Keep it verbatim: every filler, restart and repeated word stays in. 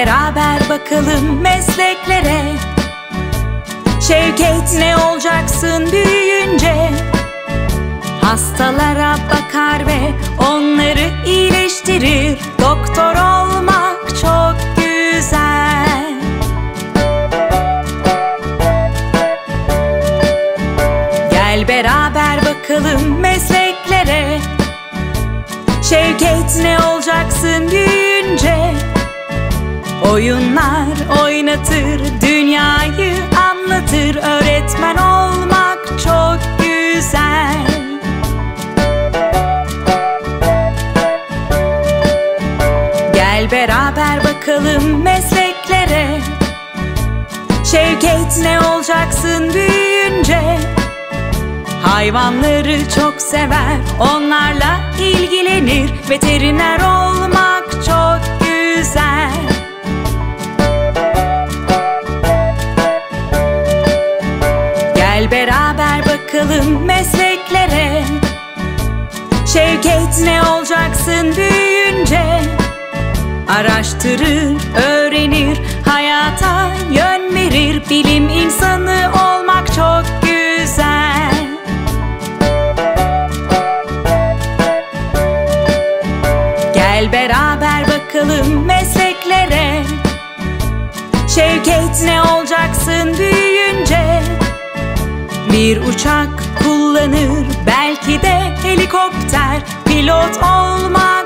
beraber bakalım mesleklere. Şevket, ne olacaksın büyüyünce? Hastalara bakar ve onları iyileştirir. Doktor olmak çok güzel. Gel beraber bakalım mesleklere. Şevket, ne olacaksın büyüyünce? Oyunlar oynatır, dünyayı anlatır. Öğretmen olmak çok güzel. Gel beraber bakalım mesleklere. Şevket, ne olacaksın büyüyünce? Hayvanları çok sever, onlarla ilgilenir. Veteriner olmak çok güzel. Gel beraber bakalım mesleklere. Şevket, ne olacaksın büyüyünce? Araştırır, öğrenir, hayata yön verir. Bilim insanı olmak çok güzel. Gel beraber bakalım mesleklere. Şevket, ne olacaksın büyüyünce? Bir uçak kullanır, belki de helikopter. Pilot olmak